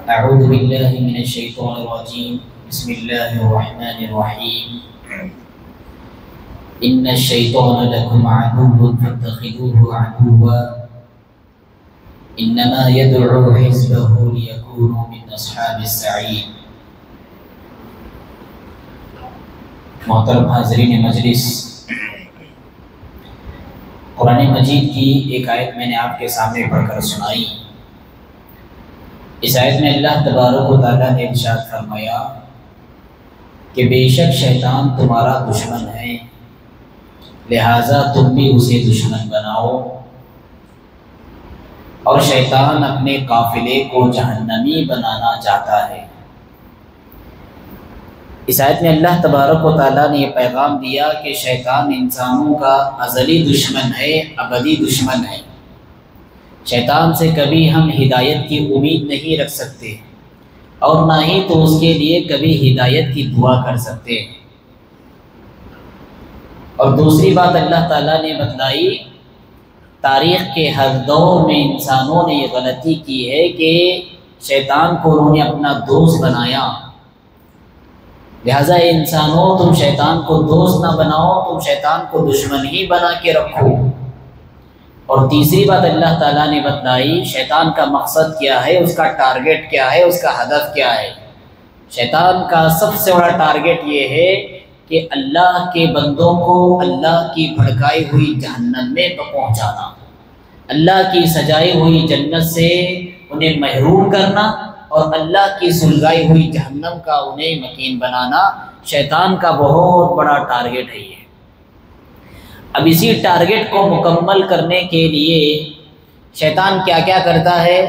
اعوذ باللہ من الشیطان الرجیم بسم اللہ الرحمن الرحیم ان الشیطان لکم عدو فاتخذوه عدوا انما يدعو حزبه ليكونوا من اصحاب السعیر۔ محترم حاضرین مجلس، قرآن مجید کی ایک آیت میں نے آپ کے سامنے پڑھ کر سنائی۔ اس آیت میں اللہ تبارک و تعالیٰ نے ارشاد فرمایا کہ بے شک شیطان تمہارا دشمن ہے، لہٰذا تم بھی اسے دشمن بناؤ، اور شیطان اپنے قافلے کو جہنمی بنانا چاہتا ہے۔ اس آیت میں اللہ تبارک و تعالیٰ نے یہ پیغام دیا کہ شیطان انسانوں کا ازلی دشمن ہے، ابدی دشمن ہے۔ شیطان سے کبھی ہم ہدایت کی امید نہیں رکھ سکتے، اور نہ ہی تو اس کے لیے کبھی ہدایت کی دعا کر سکتے۔ اور دوسری بات اللہ تعالیٰ نے بتلائی، تاریخ کے ہر دور میں انسانوں نے یہ غلطی کی ہے کہ شیطان کو انہوں نے اپنا دوست بنایا۔ لہٰذا انسانوں، تم شیطان کو دوست نہ بناؤ، تم شیطان کو دشمن ہی بنا کے رکھو۔ اور تیسری بات اللہ تعالیٰ نے بتلائی، شیطان کا مقصد کیا ہے، اس کا ٹارگٹ کیا ہے، اس کا ہدف کیا ہے۔ شیطان کا سب سے بڑا ٹارگٹ یہ ہے کہ اللہ کے بندوں کو اللہ کی بھڑکائی ہوئی جہنم میں پہنچانا، اللہ کی سجائی ہوئی جنت سے انہیں محروم کرنا، اور اللہ کی سلگائی ہوئی جہنم کا انہیں مکین بنانا شیطان کا بہت بڑا ٹارگٹ ہے یہ۔ اب اسی ٹارگٹ کو مکمل کرنے کے لیے شیطان کیا کیا کرتا ہے؟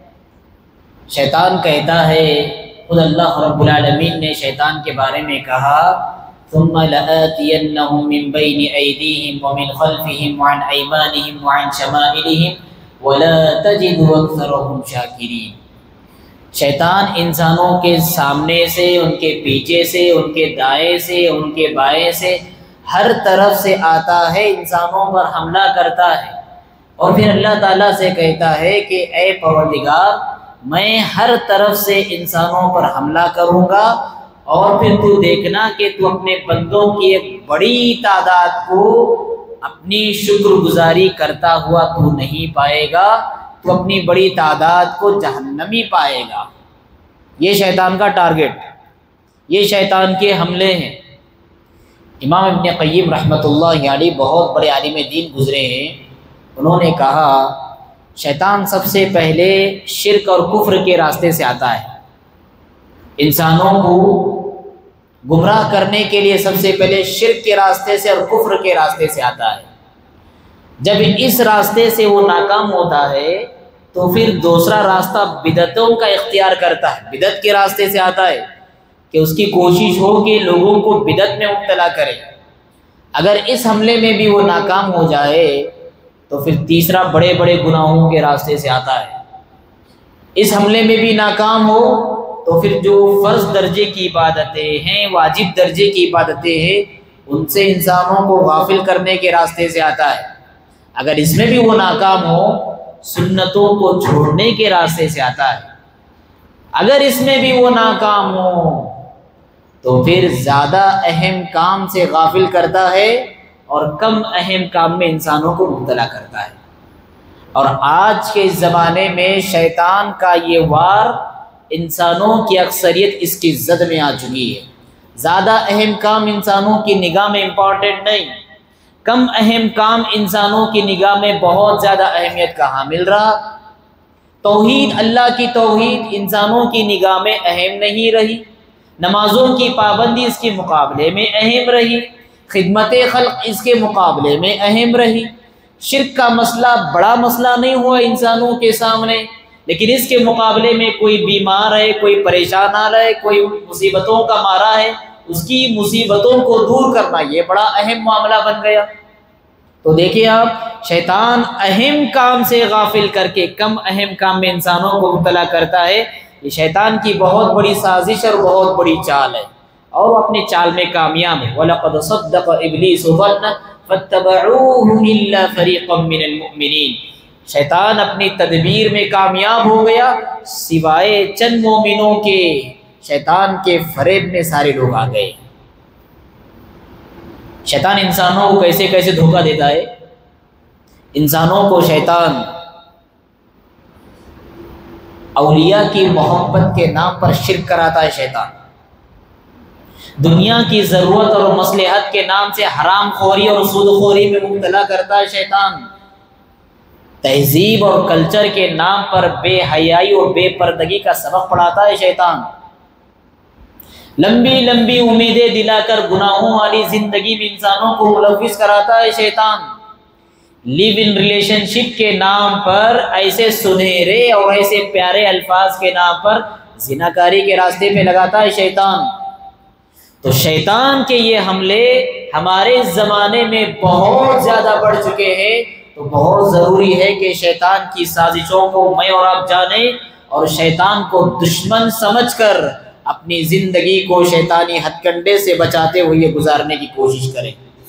شیطان کہتا ہے، خود اللہ رب العالمین نے شیطان کے بارے میں کہا ثم لآتینہم من بین ایدیہم ومن خلفہم وعن ایمانہم وعن شمائلہم ولا تجد اکثرہم شاکرین۔ شیطان انسانوں کے سامنے سے، ان کے پیچھے سے، ان کے دائیں سے، ان کے بائیں سے، ہر طرف سے آتا ہے، انسانوں پر حملہ کرتا ہے، اور پھر اللہ تعالیٰ سے کہتا ہے کہ اے پروردگار، میں ہر طرف سے انسانوں پر حملہ کروں گا، اور پھر تو دیکھنا کہ تو اپنے بندوں کی ایک بڑی تعداد کو اپنی شکر گزاری کرتا ہوا تو نہیں پائے گا، تو اپنی بڑی تعداد کو جہنمی پائے گا۔ یہ شیطان کا ٹارگٹ، یہ شیطان کے حملے ہیں۔ امام ابن قیم رحمۃ اللہ علیہ بہت بڑے عالم دین گزرے ہیں، انہوں نے کہا شیطان سب سے پہلے شرک اور کفر کے راستے سے آتا ہے۔ انسانوں کو گمراہ کرنے کے لیے سب سے پہلے شرک کے راستے سے اور کفر کے راستے سے آتا ہے۔ جب اس راستے سے وہ ناکام ہوتا ہے تو پھر دوسرا راستہ بدعتوں کا اختیار کرتا ہے۔ بدعت کے راستے سے آتا ہے کہ اس کی کوشش ہو کہ لوگوں کو بدعت میں مبتلا کرے۔ اگر اس حملے میں بھی وہ ناکام ہو جائے تو پھر تیسرا بڑے بڑے گناہوں کے راستے سے آتا ہے۔ اس حملے میں بھی ناکام ہو تو پھر جو فرض درجے کی عبادتیں ہیں، واجب درجے کی عبادتیں ہیں، ان سے انسانوں کو غافل کرنے کے راستے سے آتا ہے۔ اگر اس میں بھی وہ ناکام ہو، سنتوں کو چھوڑنے کے راستے سے آتا ہے۔ اگر اس میں بھی وہ ناکام ہو تو پھر زیادہ اہم کام سے غافل کرتا ہے اور کم اہم کام میں انسانوں کو مبتلا کرتا ہے۔ اور آج کے اس زمانے میں شیطان کا یہ وار انسانوں کی اکثریت اس کی زد میں آ چکی ہے۔ زیادہ اہم کام انسانوں کی نگاہ میں امپورٹنٹ نہیں، کم اہم کام انسانوں کی نگاہ میں بہت زیادہ اہمیت کا حامل رہا۔ توحید، اللہ کی توحید انسانوں کی نگاہ میں اہم نہیں رہی، نمازوں کی پابندی اس کے مقابلے میں اہم رہی، خدمت خلق اس کے مقابلے میں اہم رہی۔ شرک کا مسئلہ بڑا مسئلہ نہیں ہوا انسانوں کے سامنے، لیکن اس کے مقابلے میں کوئی بیمار ہے، کوئی پریشان آ رہا ہے، کوئی مصیبتوں کا مارا ہے، اس کی مصیبتوں کو دور کرنا یہ بڑا اہم معاملہ بن گیا۔ تو دیکھیے آپ، شیطان اہم کام سے غافل کر کے کم اہم کام میں انسانوں کو مبتلا کرتا ہے۔ یہ شیطان کی بہت بڑی سازش اور بہت بڑی چال ہے، اور وہ اپنے چال میں کامیاب ہے۔ وَلَقَدْ صَدَّقَ إِبْلِيسُ الظَّنَّ فَاتَّبَعُوهُ إِلَّا فَرِيقًا مِّنَ الْمُؤْمِنِينَ۔ شیطان اپنی تدبیر میں کامیاب ہو گیا، سوائے چند مومنوں کے شیطان کے فریب میں سارے لوگ آ گئے۔ شیطان انسانوں کو کیسے کیسے دھوکہ دیتا ہے۔ انسانوں کو شیطان اولیاء کی محبت کے نام پر شرک کراتا ہے۔ شیطان دنیا کی ضرورت اور مصلحت کے نام سے حرام خوری اور سود خوری میں مبتلا کرتا ہے۔ شیطان تہذیب اور کلچر کے نام پر بے حیائی اور بے پردگی کا سبق پڑھاتا ہے۔ شیطان لمبی لمبی امیدیں دلا کر گناہوں والی زندگی میں انسانوں کو ملوث کراتا ہے۔ شیطان لیو ان ریلیشن شپ کے نام پر ایسے سنہرے اور ایسے پیارے الفاظ کے نام پر زناکاری کے راستے پہ لگاتا ہے۔ شیطان تو شیطان کے یہ حملے ہمارے زمانے میں بہت زیادہ بڑھ چکے ہیں، تو بہت ضروری ہے کہ شیطان کی سازشوں کو میں اور آپ جانیں اور شیطان کو دشمن سمجھ کر اپنی زندگی کو شیطانی ہتھ کنڈے سے بچاتے ہوئے گزارنے کی کوشش کریں۔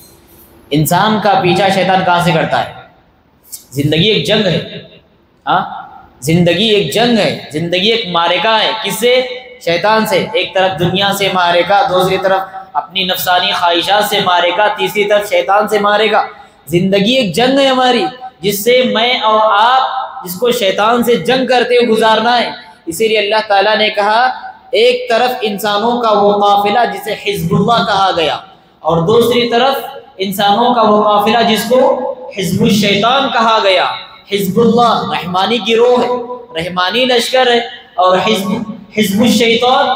انسان کا پیچھا شیطان کہاں سے کرتا ہے؟ زندگی ایک جنگ ہے، ہاں زندگی ایک جنگ ہے، زندگی ایک معرکہ ہے۔ کس سے؟ شیطان سے۔ ایک طرف دنیا سے معرکہ، دوسری طرف اپنی نفسانی خواہشات سے معرکہ، تیسری طرف شیطان سے معرکہ۔ زندگی ایک جنگ ہے ہماری، جس سے میں اور آپ جس کو شیطان سے جنگ کرتے ہوئے گزارنا ہے۔ اسی لیے اللہ تعالیٰ نے کہا ایک طرف انسانوں کا وہ قافلہ جسے حزب اللہ کہا گیا، اور دوسری طرف انسانوں کا وہ قافلہ جس کو حزب الشیطان کہا گیا۔ حزب اللہ رحمانی گروہ ہے، رحمانی لشکر ہے، اور حزب الشیطان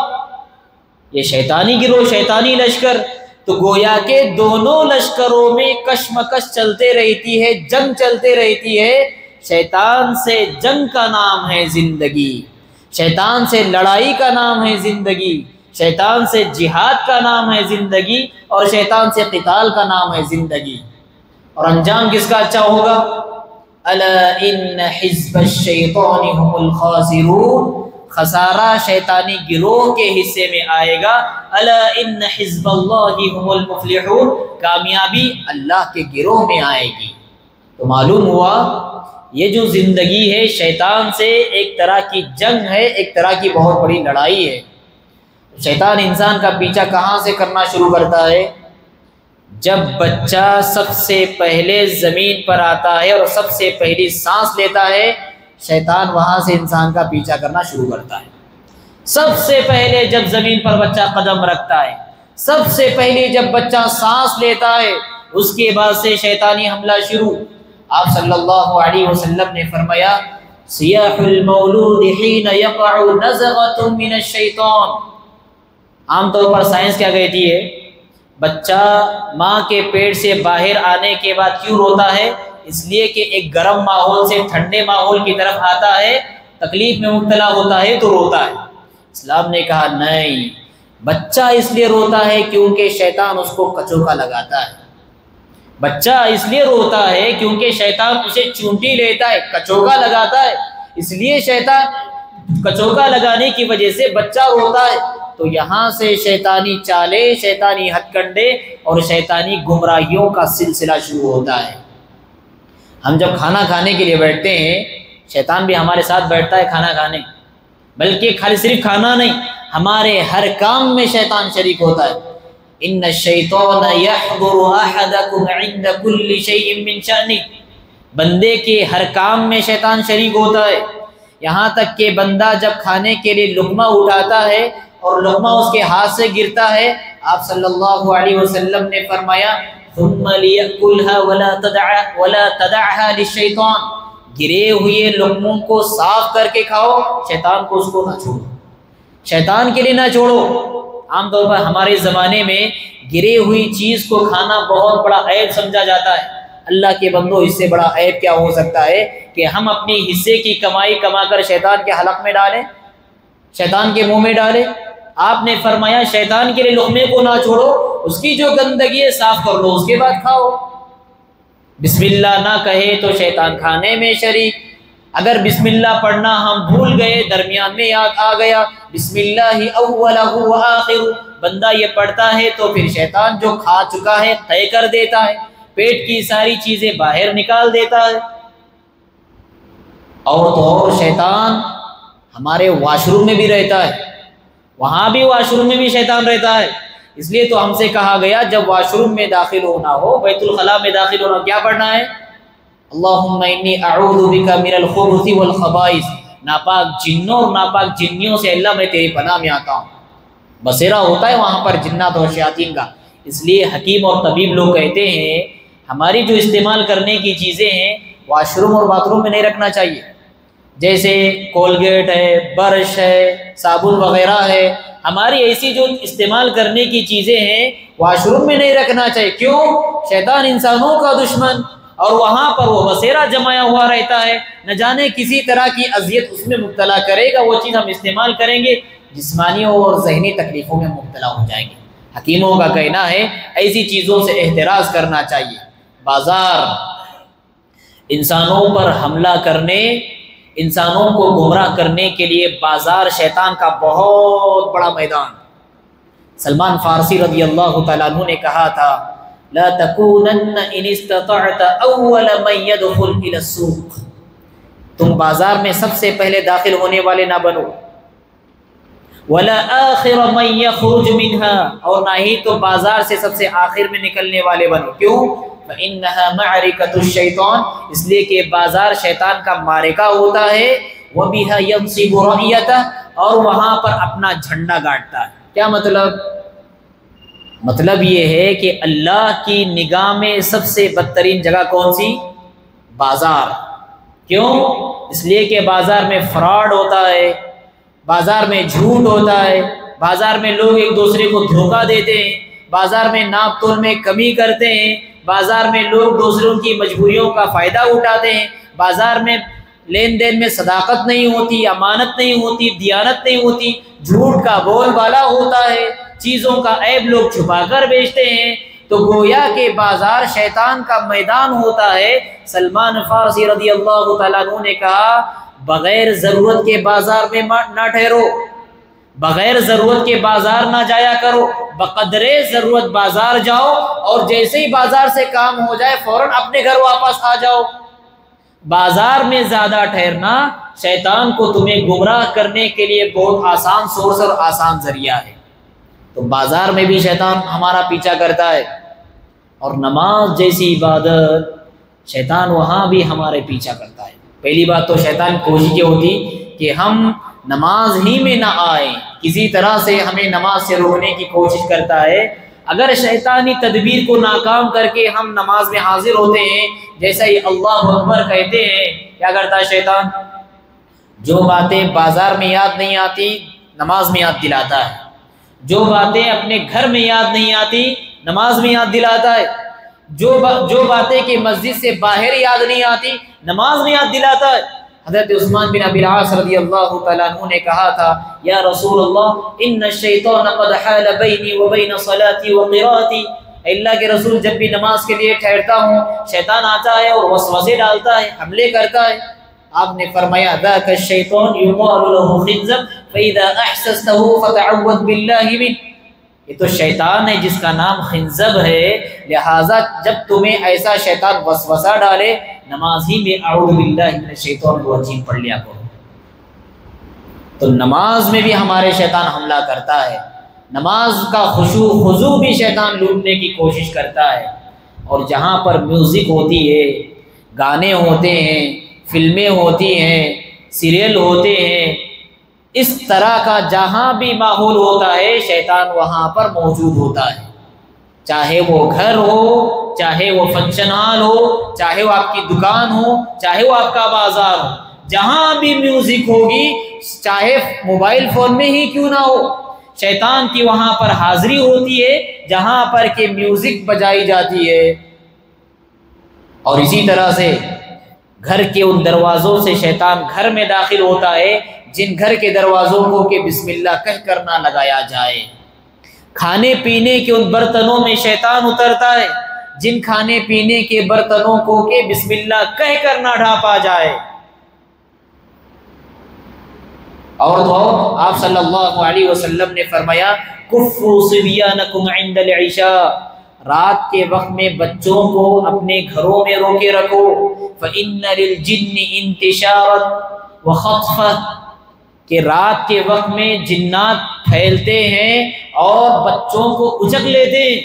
یہ شیطانی گروہ، شیطانی لشکر۔ تو گویا کہ دونوں لشکروں میں کشمکش چلتے رہتی ہے، جنگ چلتے رہتی ہے۔ شیطان سے جنگ کا نام ہے زندگی، شیطان سے لڑائی کا نام ہے زندگی، شیطان سے جہاد کا نام ہے زندگی، اور شیطان سے قتال کا نام ہے زندگی۔ اور انجام کس کا اچھا ہوگا؟ الا ان حزب الشیطان هم الخاسرون، خسارہ شیطانی گروہ کے حصے میں آئے گا۔ الا ان حزب اللہ هم المفلحون، کامیابی اللہ کے گروہ میں آئے گی۔ تو معلوم ہوا یہ جو زندگی ہے شیطان سے ایک طرح کی جنگ ہے، ایک طرح کی بہت بڑی لڑائی ہے۔ شیطان انسان کا پیچھا کہاں سے کرنا شروع کرتا ہے؟ جب بچہ سب سے پہلے زمین پر آتا ہے اور سب سے پہلی سانس لیتا ہے، شیطان وہاں سے انسان کا پیچھا کرنا شروع کرتا ہے۔ سب سے پہلے جب زمین پر بچہ قدم رکھتا ہے، سب سے پہلے جب بچہ سانس لیتا ہے، اس کے بعد سے شیطانی حملہ شروع۔ آپ صلی اللہ علیہ وسلم نے فرمایا صیاح المولود حین یقع نزغۃ من الشیطان۔ عام طور پر سائنس کیا کہتی ہے؟ بچہ ماں کے پیٹ سے باہر آنے کے بعد کیوں روتا ہے؟ اس لیے کہ ایک گرم ماحول سے ٹھنڈے ماحول کی طرف آتا ہے، تکلیف میں مبتلا ہوتا ہے تو روتا ہے۔ اسلام نے کہا نہیں، بچہ اس لیے روتا ہے کیونکہ شیطان اس کو کچوکا لگاتا ہے۔ بچہ اس لیے روتا ہے کیونکہ شیطان اسے چونٹی لیتا ہے، کچوکا لگاتا ہے، اس لیے شیطان کچوکا لگانے کی وجہ سے بچہ روتا ہے۔ تو یہاں سے شیطانی چالیں، شیطانی ہتھ کنڈے اور شیطانی گمراہیوں کا سلسلہ شروع ہوتا ہے۔ ہم جب کھانا کھانے کے لیے بیٹھتے ہیں، شیطان بھی ہمارے ساتھ بیٹھتا ہے کھانا کھانے، بلکہ خالی صرف کھانا نہیں، ہمارے ہر کام میں شیطان شریک ہوتا ہے۔ ان الشیطان یحضر احدکم عند کل شیء من شأنہ، بندے کے ہر کام میں شیطان شریک ہوتا ہے، یہاں تک کہ بندہ جب کھانے کے لیے لقمہ اٹھاتا ہے اور لقمہ اس کے ہاتھ سے گرتا ہے، آپ صلی اللہ علیہ وسلم نے فرمایا ثم ليأكلها ولا تدعها للشیطان، گرے ہوئے لقموں کو صاف کر کے کھاؤ، شیطان کو اس کو نہ چھوڑو، شیطان کے لیے نہ چھوڑو۔ عام طور پر ہمارے زمانے میں گرے ہوئی چیز کو کھانا بہت بڑا عیب سمجھا جاتا ہے۔ اللہ کے بندو، اس سے بڑا عیب کیا ہو سکتا ہے کہ ہم اپنی حصے کی کمائی کما کر شیطان کے حلق میں ڈالیں، شیطان کے منہ میں ڈالیں۔ آپ نے فرمایا شیطان کے لیے لقمے کو نہ چھوڑو، اس کی جو گندگی ہے صاف کر لو، اس کے بعد کھاؤ۔ بسم اللہ نہ کہے تو شیطان کھانے میں شریک، اگر بسم اللہ پڑھنا ہم بھول گئے، درمیان میں یاد آ گیا بسم اللہ اولہ و آخر، بندہ یہ پڑھتا ہے تو پھر شیطان جو کھا چکا ہے طے کر دیتا ہے، پیٹ کی ساری چیزیں باہر نکال دیتا ہے۔ اور تو اور شیطان ہمارے واش روم میں بھی رہتا ہے، وہاں بھی واش روم میں بھی شیطان رہتا ہے۔ اس لیے تو ہم سے کہا گیا جب واش روم میں داخل ہونا ہو، بیت الخلاء میں داخل ہونا، کیا پڑھنا ہے؟ اللہم انی اعوذ بک من الخبث والخبائث، ناپاک جنوں اور ناپاک جنیوں سے اللہ میں تیری پناہ میں آتا ہوں۔ بسیرا ہوتا ہے وہاں پر جنات اور شیاطین کا، اس لیے حکیم اور طبیب لوگ کہتے ہیں ہماری جو استعمال کرنے کی چیزیں ہیں واش روم اور باتھ روم میں نہیں رکھنا چاہیے، جیسے کولگیٹ ہے، برش ہے، صابن وغیرہ ہے، ہماری ایسی جو استعمال کرنے کی چیزیں ہیں واش روم میں نہیں رکھنا چاہیے۔ کیوں؟ شیطان انسانوں کا دشمن، اور وہاں پر وہ بسیرا جمایا ہوا رہتا ہے، نہ جانے کسی طرح کی اذیت اس میں مبتلا کرے گا، وہ چیز ہم استعمال کریں گے جسمانی اور ذہنی تکلیفوں میں مبتلا ہو جائیں گے۔ حکیموں کا کہنا ہے ایسی چیزوں سے احتراز کرنا چاہیے۔ بازار انسانوں پر حملہ کرنے، انسانوں کو گمراہ کرنے کے لیے بازار شیطان کا بہت بڑا میدان۔ سلمان فارسی رضی اللہ تعالیٰ عنہ نے کہا تھا لا تکونن ان استطعت اول من يدخل الى السوق، تم بازار میں سب سے پہلے داخل ہونے والے نہ بنو، ولا آخر من يخرج منها، اور نہ ہی تو بازار سے سب سے آخر میں نکلنے والے بنو۔ کیوں؟ فإنها معركة الشیطان، اس لیے کہ بازار شیطان کا معرکہ ہوتا ہے، وبها ينصب رأيته، اور وہاں پر اپنا جھنڈا گاڑتا ہے۔ کیا مطلب یہ ہے کہ اللہ کی نگاہ میں سب سے بدترین جگہ کون سی؟ بازار۔ کیوں؟ اس لیے کہ بازار میں فراڈ ہوتا ہے، بازار میں جھوٹ ہوتا ہے، بازار میں لوگ ایک دوسرے کو دھوکہ دیتے ہیں، بازار میں ناپ تول میں کمی کرتے ہیں، بازار میں لوگ دوسروں کی مجبوریوں کا فائدہ اٹھاتے ہیں، بازار میں لین دین میں صداقت نہیں ہوتی، امانت نہیں ہوتی، دیانت نہیں ہوتی، جھوٹ کا بول بالا ہوتا ہے، چیزوں کا عیب لوگ چھپا کر بیچتے ہیں، تو گویا کہ بازار شیطان کا میدان ہوتا ہے۔ سلمان فارسی رضی اللہ تعالیٰ عنہ نے کہا بغیر ضرورت کے بازار میں نہ ٹھہرو، بغیر ضرورت کے بازار نہ جایا کرو، بقدر ضرورت بازار جاؤ، اور جیسے ہی بازار سے کام ہو جائے فوراً اپنے گھر واپس آ جاؤ۔ بازار میں زیادہ ٹھہرنا شیطان کو تمہیں گمراہ کرنے کے لیے بہت آسان سورس اور آسان ذریعہ ہے۔ تو بازار میں بھی شیطان ہمارا پیچھا کرتا ہے، اور نماز جیسی عبادت شیطان وہاں بھی ہمارے پیچھا کرتا ہے۔ پہلی بات تو شیطان کوشش یہ ہوتی کہ ہم نماز ہی میں نہ آئیں، کسی طرح سے ہمیں نماز سے روکنے کی کوشش کرتا ہے۔ اگر شیطانی تدبیر کو ناکام کر کے ہم نماز میں حاضر ہوتے ہیں، جیسا ہی اللہ اکبر کہتے ہیں، کیا کرتا ہے شیطان؟ جو باتیں بازار میں یاد نہیں آتی نماز میں یاد دلاتا ہے، جو باتیں اپنے گھر میں یاد نہیں آتی نماز میں یاد دلاتا ہے، جو باتیں کہ مسجد سے باہر یاد نہیں آتی نماز میں یاد دلاتا ہے۔ حضرت عثمان بن ابی العاص رضی اللہ تعالیٰ عنہ نے کہا تھا یا رسول اللہ ان الشیطان قد حال بینی وبین صلاتی وقراءتی، اللہ کے رسول جب بھی نماز کے لیے ٹھہرتا ہوں شیطان آتا ہے اور وسوسے ڈالتا ہے، حملے کرتا ہے۔ آپ نے فرمایا ذاک الشیطان یقال له خنزب فاذا احسسته فتعوذ باللہ منہ، یہ تو شیطان ہے جس کا نام خنزب ہے، لہٰذا جب تمہیں ایسا شیطان وسوسہ ڈالے نماز ہی میں اعوذ باللہ من الشیطان الرجیم پڑھ لیا کرو۔ تو نماز میں بھی ہمارے شیطان حملہ کرتا ہے، نماز کا خشوع خضوع بھی شیطان لوٹنے کی کوشش کرتا ہے، اور جہاں پر میوزک ہوتی ہے، گانے ہوتے ہیں، فلمیں ہوتی ہیں، سیریل ہوتے ہیں، اس طرح کا جہاں بھی ماحول ہوتا ہے شیطان وہاں پر موجود ہوتا ہے، چاہے وہ گھر ہو، چاہے وہ فنکشن ہال ہو، چاہے وہ آپ کی دکان ہو، چاہے وہ آپ کا بازار ہو، جہاں بھی میوزک ہوگی، چاہے موبائل فون میں ہی کیوں نہ ہو، شیطان کی وہاں پر حاضری ہوتی ہے جہاں پر کہ میوزک بجائی جاتی ہے۔ اور اسی طرح سے گھر کے ان دروازوں سے شیطان گھر میں داخل ہوتا ہے جن گھر کے دروازوں کو کہ بسم اللہ کہہ کر نہ لگایا جائے، کھانے پینے کے ان برتنوں میں شیطان اترتا ہے جن کھانے پینے کے برتنوں کو کہ بسم اللہ کہہ کر نہ ڈھانپا جائے۔ اور تو آپ صلی اللہ علیہ وسلم نے فرمایا کفوا صبیانکم عند العشاء، رات کے وقت میں بچوں کو اپنے گھروں میں روکے رکھو، فَإِنَّ لِلْجِنِّ انتشارا وخطفا، کہ رات کے وقت میں جنات پھیلتے ہیں اور بچوں کو اچک لیتے ہیں۔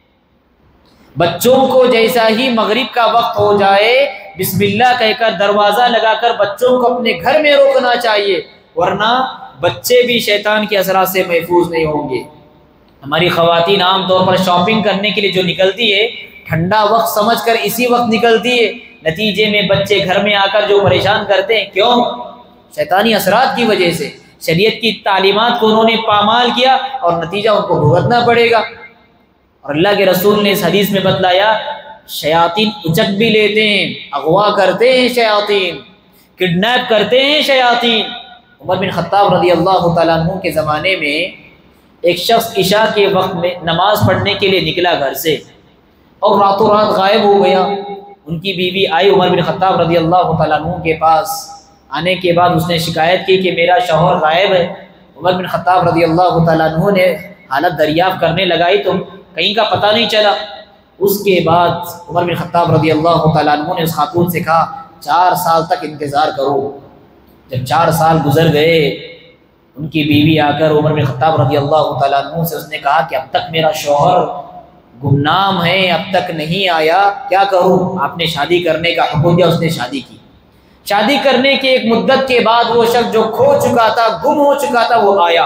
بچوں کو جیسا ہی مغرب کا وقت ہو جائے بسم اللہ کہہ کر دروازہ لگا کر بچوں کو اپنے گھر میں روکنا چاہیے، ورنہ بچے بھی شیطان کے اثرات سے محفوظ نہیں ہوں گے۔ ہماری خواتین عام طور پر شاپنگ کرنے کے لیے جو نکلتی ہے ٹھنڈا وقت سمجھ کر اسی وقت نکلتی ہے، نتیجے میں بچے گھر میں آ کر جو پریشان کرتے ہیں، کیوں؟ شیطانی اثرات کی وجہ سے۔ شریعت کی تعلیمات کو انہوں نے پامال کیا اور نتیجہ ان کو بھگتنا پڑے گا۔ اور اللہ کے رسول نے اس حدیث میں بتلایا شیاطین اچک بھی لیتے ہیں، اغوا کرتے ہیں شیاطین، کڈنیپ کرتے ہیں شیاطین۔ عمر بن خطاب رضی اللہ تعالیٰ عنہ کے زمانے میں ایک شخص عشاء کے وقت میں نماز پڑھنے کے لیے نکلا گھر سے اور راتوں رات غائب ہو گیا۔ ان کی بیوی آئی عمر بن خطاب رضی اللہ تعالیٰ عنہ کے پاس، آنے کے بعد اس نے شکایت کی کہ میرا شوہر غائب ہے۔ عمر بن خطاب رضی اللہ تعالیٰ عنہ نے حالت دریافت کرنے لگائی تو کہیں کا پتہ نہیں چلا۔ اس کے بعد عمر بن خطاب رضی اللہ تعالیٰ عنہ نے اس خاتون سے کہا 4 سال تک انتظار کرو۔ جب 4 سال گزر گئے، ان کی بیوی آ کر عمر بن خطاب رضی اللہ تعالیٰ عنہ سے اس نے کہا کہ اب تک میرا شوہر گمنام ہے، اب تک نہیں آیا، کیا کروں؟ آپ نے شادی کرنے کا حکم دیا، اس نے شادی کی۔ شادی کرنے کے ایک مدت کے بعد وہ شخص جو کھو چکا تھا، گم ہو چکا تھا، وہ آیا۔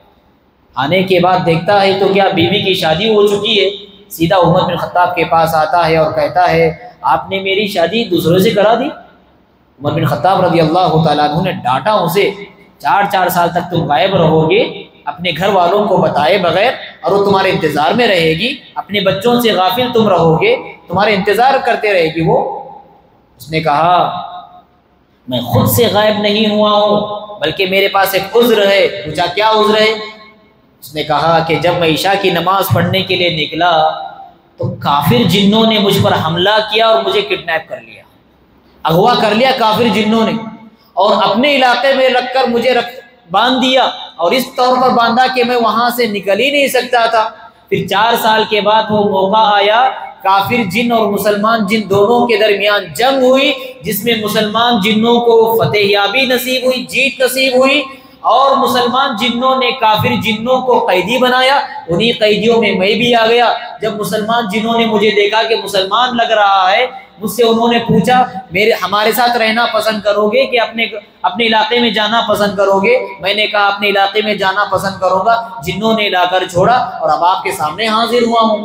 آنے کے بعد دیکھتا ہے تو کیا بیوی کی شادی ہو چکی ہے، سیدھا عمر بن خطاب کے پاس آتا ہے اور کہتا ہے آپ نے میری شادی دوسروں سے کرا دی۔ عمر بن خطاب رضی اللہ تعالیٰ عنہ نے ڈانٹا اسے، 4 سال تک تم غائب رہو گے اپنے گھر والوں کو بتائے بغیر، اور وہ تمہارے انتظار میں رہے گی، اپنے بچوں سے غافل تم رہو گے، تمہارے انتظار کرتے رہے گی وہ۔ اس نے کہا میں خود سے غائب نہیں ہوا ہوں بلکہ میرے پاس ایک عذر ہے۔ پوچھا کیا عذر ہے؟ اس نے کہا کہ جب میں عشاء کی نماز پڑھنے کے لیے نکلا تو کافر جنوں نے مجھ پر حملہ کیا اور مجھے کڈنیپ کر لیا، اغوا کر لیا کافر جنوں نے، اور اپنے علاقے میں رکھ کر مجھے باندھ دیا، اور اس طور پر باندھا کہ میں وہاں سے نکل ہی نہیں سکتا تھا۔ پھر 4 سال کے بعد وہ موقع آیا، کافر جن اور مسلمان جن دونوں کے درمیان جنگ ہوئی، جس میں مسلمان جنوں کو فتح یابی نصیب ہوئی، جیت نصیب ہوئی، اور مسلمان جنوں نے کافر جنوں کو قیدی بنایا۔ انہی قیدیوں میں میں بھی آ گیا۔ جب مسلمان جنوں نے مجھے دیکھا کہ مسلمان لگ رہا ہے، مجھ سے انہوں نے پوچھا ہمارے ساتھ رہنا پسند کرو گے کہ اپنے علاقے میں جانا پسند کرو گے؟ میں نے کہا اپنے علاقے میں جانا پسند کروں گا۔ جنوں نے لا کر چھوڑا اور اب آپ کے سامنے حاضر ہوا ہوں۔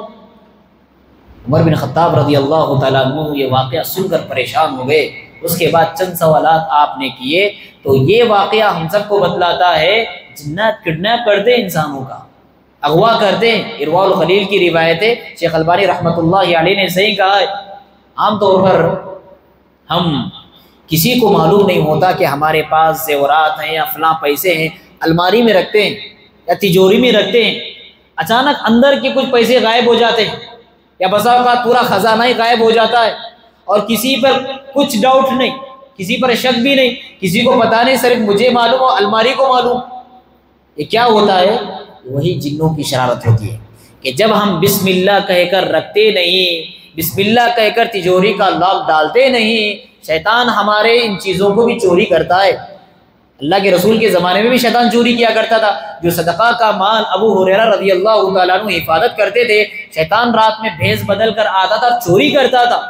عمر بن خطاب رضی اللہ تعالیٰ عنہ یہ واقعہ سن کر پریشان ہو گئے۔ اس کے بعد چند سوالات آپ نے کیے تو یہ واقعہ ہم سب کو بتلاتا ہے جنات کڈنیپ کرتے ہیں انسانوں کا، اغوا کرتے ہیں۔ ارواء الخلیل کی روایت ہے، شیخ البانی رحمۃ اللہ علیہ نے صحیح کہا ہے، عام طور پر ہم کسی کو معلوم نہیں ہوتا کہ ہمارے پاس زیورات ہیں یا فلاں پیسے ہیں، الماری میں رکھتے ہیں یا تجوری میں رکھتے ہیں، اچانک اندر کے کچھ پیسے غائب ہو جاتے ہیں یا بسا اوقات پورا خزانہ ہی غائب ہو جاتا ہے، اور کسی پر کچھ ڈاؤٹ نہیں، کسی پر شک بھی نہیں، کسی کو پتہ نہیں، صرف مجھے معلوم اور الماری کو معلوم۔ یہ کیا ہوتا ہے؟ وہی جنوں کی شرارت ہوتی ہے کہ جب ہم بسم اللہ کہہ کر رکھتے نہیں، بسم اللہ کہہ کر تجوری کا لاک ڈالتے نہیں، شیطان ہمارے ان چیزوں کو بھی چوری کرتا ہے۔ اللہ کے رسول کے زمانے میں بھی شیطان چوری کیا کرتا تھا۔ جو صدقہ کا مال ابو ہریرہ رضی اللہ تعالیٰ عنہ حفاظت کرتے تھے، شیطان رات میں بھیس بدل کر آتا تھا، چوری کرتا تھا۔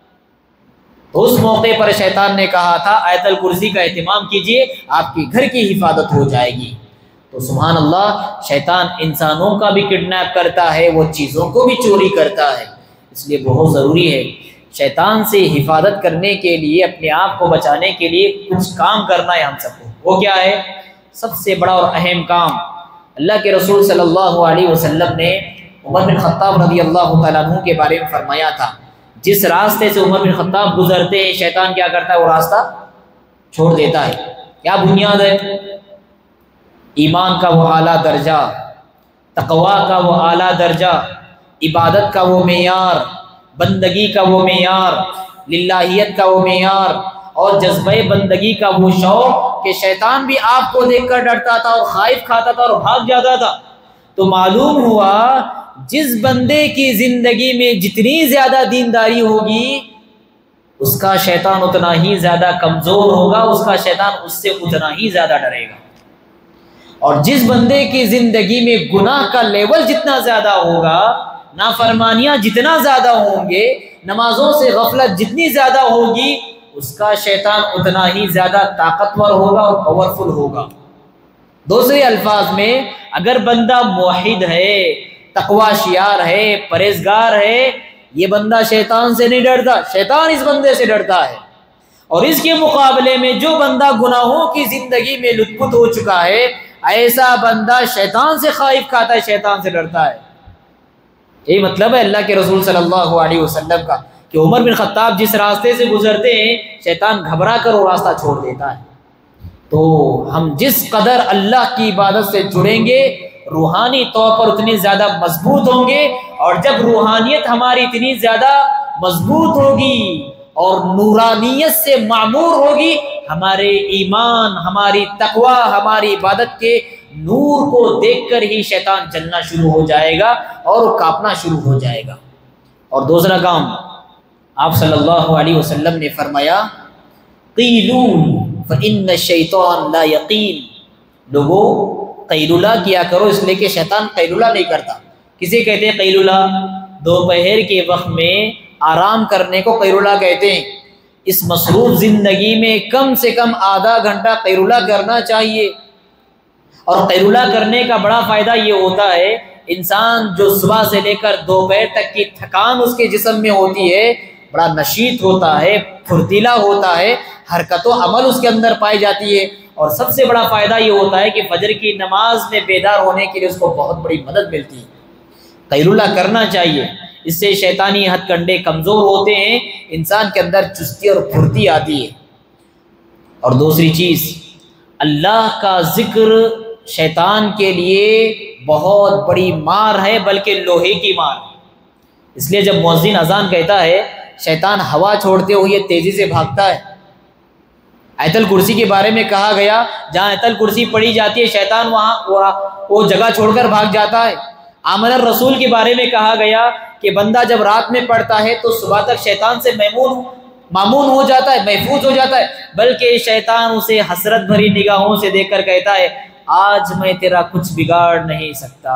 تو اس موقع پر شیطان نے کہا تھا آیت الکرسی کا اہتمام کیجئے، آپ کے گھر کی حفاظت ہو جائے گی۔ تو سبحان اللہ، شیطان انسانوں کا بھی کڈنیپ کرتا ہے، وہ چیزوں کو بھی چوری کرتا ہے۔ اس لیے بہت ضروری ہے شیطان سے حفاظت کرنے کے لیے، اپنے آپ کو بچانے کے لیے کچھ کام کرنا ہے ہم سب کو۔ وہ کیا ہے؟ سب سے بڑا اور اہم کام، اللہ کے رسول صلی اللہ علیہ وسلم نے عمر بن خطاب رضی اللہ تعالیٰ عنہ کے بارے میں فرمایا تھا، جس راستے سے عمر بن خطاب گزرتے ہیں شیطان کیا کرتا ہے؟ وہ راستہ چھوڑ دیتا ہے۔ کیا بنیاد ہے؟ ایمان کا وہ اعلیٰ درجہ، تقویٰ کا وہ اعلیٰ درجہ، عبادت کا وہ معیار، بندگی کا وہ معیار، للہیت کا وہ معیار، اور جذبہ بندگی کا وہ شوق کہ شیطان بھی آپ کو دیکھ کر ڈرتا تھا اور خائف کھاتا تھا اور بھاگ جاتا تھا۔ تو معلوم ہوا جس بندے کی زندگی میں جتنی زیادہ دینداری ہوگی اس کا شیطان اتنا ہی زیادہ کمزور ہوگا، اس کا شیطان اس سے اتنا ہی زیادہ ڈرے گا۔ اور جس بندے کی زندگی میں گناہ کا لیول جتنا زیادہ ہوگا، نافرمانیاں جتنا زیادہ ہوں گے، نمازوں سے غفلت جتنی زیادہ ہوگی، اس کا شیطان اتنا ہی زیادہ طاقتور ہوگا اور پاورفل ہوگا۔ دوسرے الفاظ میں اگر بندہ موحد ہے، تقوی شیار ہے، پرہیزگار ہے، یہ بندہ شیطان سے نہیں ڈرتا، شیطان اس بندے سے ڈرتا ہے۔ اور اس کے مقابلے میں جو بندہ گناہوں کی زندگی میں لت پت ہو چکا ہے، ایسا بندہ شیطان سے خائف کھاتا ہے، شیطان سے ڈرتا ہے۔ یہی مطلب ہے اللہ کے رسول صلی اللہ علیہ وسلم کا کہ عمر بن خطاب جس راستے سے گزرتے ہیں، شیطان گھبرا کر وہ راستہ چھوڑ دیتا ہے۔ تو ہم جس قدر اللہ کی عبادت سے جڑیں گے، روحانی طور پر اتنی زیادہ مضبوط ہوں گے، اور جب روحانیت ہماری اتنی زیادہ مضبوط ہوگی اور نورانیت سے معمور ہوگی، ہمارے ایمان، ہماری تقوی، ہماری عبادت کے نور کو دیکھ کر ہی شیطان جلنا شروع ہو جائے گا اور کانپنا شروع ہو جائے گا۔ اور دوسرا کام آپ صلی اللہ علیہ وسلم نے فرمایا، قیلون فإن الشیطان لا یقین، لوگوں قیلولہ کیا کرو، اس لیے کہ شیطان قیلولہ نہیں کرتا۔ کسے کہتے ہیں قیلولہ؟ دوپہر کے وقت میں آرام کرنے کو قیلولہ کہتے ہیں۔ اس مصروف زندگی میں کم سے کم آدھا گھنٹہ قیلولہ کرنا چاہیے۔ اور قیلولہ کرنے کا بڑا فائدہ یہ ہوتا ہے، انسان جو صبح سے لے کر دوپہر تک کی تھکان اس کے جسم میں ہوتی ہے، بڑا نشیط ہوتا ہے، پھرتیلا ہوتا ہے، حرکت و عمل اس کے اندر پائی جاتی ہے۔ اور سب سے بڑا فائدہ یہ ہوتا ہے کہ فجر کی نماز میں بیدار ہونے کے لیے اس کو بہت بڑی مدد ملتی ہے۔ قیلولہ کرنا چاہیے، اس سے شیطانی ہتھ کنڈے کمزور ہوتے ہیں، انسان کے اندر چستی اور پھرتی آتی ہے۔ اور دوسری چیز، اللہ کا ذکر شیطان کے لیے بہت بڑی مار ہے، بلکہ لوہے کی مار۔ اس لیے جب مؤذن اذان کہتا ہے، شیطان ہوا چھوڑتے ہوئے تیزی سے بھاگتا ہے۔ آیت الکرسی کے بارے میں کہا گیا، جہاں آیت الکرسی پڑھی جاتی ہے، شیطان وہاں وہ جگہ چھوڑ کر بھاگ جاتا ہے۔ آمن الرسول کے بارے میں کہا گیا کہ بندہ جب رات میں پڑھتا ہے تو صبح تک شیطان سے مامون ہو جاتا ہے، محفوظ ہو جاتا ہے، بلکہ شیطان اسے حسرت بھری نگاہوں سے دیکھ کر کہتا ہے، آج میں تیرا کچھ بگاڑ نہیں سکتا۔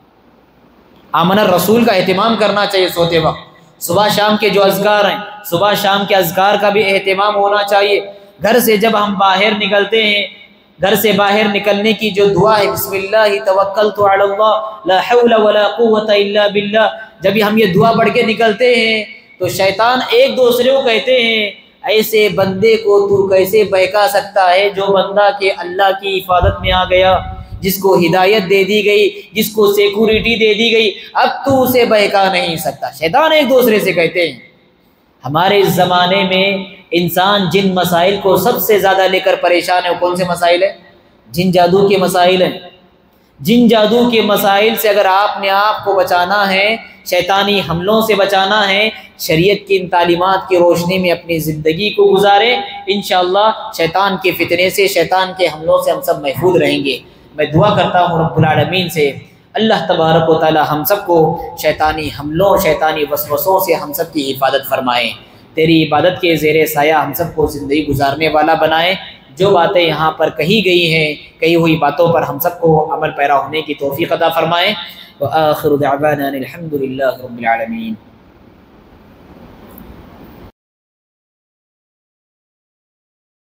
آمن الرسول کا اہتمام کرنا چاہیے سوتے وقت۔ صبح شام کے جو اذکار ہیں، صبح شام کے اذکار کا بھی اہتمام ہونا چاہیے۔ گھر سے جب ہم باہر نکلتے ہیں، گھر سے باہر نکلنے کی جو دعا ہے، بسم اللہ توکلت علی اللہ لا حول ولا قوت الا باللہ، جب ہم یہ دعا پڑھ کے نکلتے ہیں تو شیطان ایک دوسرے کو کہتے ہیں، ایسے بندے کو تو کیسے بہکا سکتا ہے جو بندہ کہ اللہ کی حفاظت میں آ گیا، جس کو ہدایت دے دی گئی، جس کو سیکورٹی دے دی گئی، اب تو اسے بہکا نہیں سکتا۔ شیطان ایک دوسرے سے کہتے ہیں۔ ہمارے اس زمانے میں انسان جن مسائل کو سب سے زیادہ لے کر پریشان ہے، وہ کون سے مسائل ہیں؟ جن جادو کے مسائل ہیں۔ جن جادو کے مسائل سے اگر آپ نے آپ کو بچانا ہے، شیطانی حملوں سے بچانا ہے، شریعت کی ان تعلیمات کی روشنی میں اپنی زندگی کو گزاریں، انشاءاللہ شیطان کے فتنے سے، شیطان کے حملوں سے ہم سب محفوظ رہیں گے۔ میں دعا کرتا ہوں رب العالمین سے، اللہ تبارک و تعالی ہم سب کو شیطانی حملوں، شیطانی وسوسوں سے ہم سب کی حفاظت فرمائیں۔ تیری عبادت کے زیر سایہ ہم سب کو زندگی گزارنے والا بنائیں۔ جو باتیں یہاں پر کہی گئی ہیں، کہی ہوئی باتوں پر ہم سب کو عمل پیرا ہونے کی توفیق عطا فرمائیں۔ وآخر دعوانا الحمد للہ رب العالمین۔